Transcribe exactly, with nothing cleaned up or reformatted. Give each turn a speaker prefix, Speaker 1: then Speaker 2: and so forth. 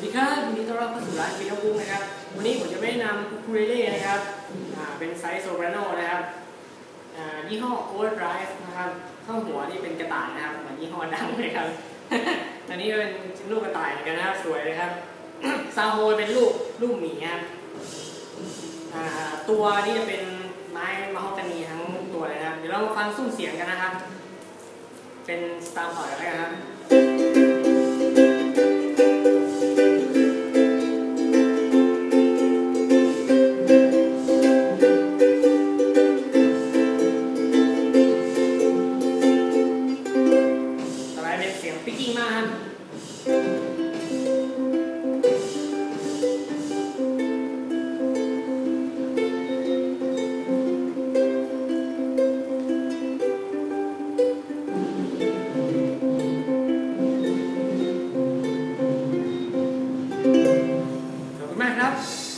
Speaker 1: วัสดีครับวันนี้ต้อนรับเข้าสู่ร้านฟิลล์บุ๊กนะครับวันนี้ผมจะไม่นำคูคูเรเล่นะครับเป็นไซส์โซปราโนนะครับยี่ห้อโอเวอร์ไดรฟ์นะครับข้างหัวนี่เป็นกระต่ายนะครับเหมือนยี่ห้อดังเลยครับตอนนี้เป็นลูกกระต่ายเหมือนกันนะครับสวยเลยครับซาโฮเป็นลูกลูกหมีครับตัวนี้จะเป็นไม้มะฮอกกานีทั้งตัวเลยนะครับเดี๋ยวเรามาฟังซุ้มเสียงกันนะครับเป็นสตาร์พอร์ตอะไรกันครับเสียงปิ๊กกิ้งมากครับขอบคุณมากครับ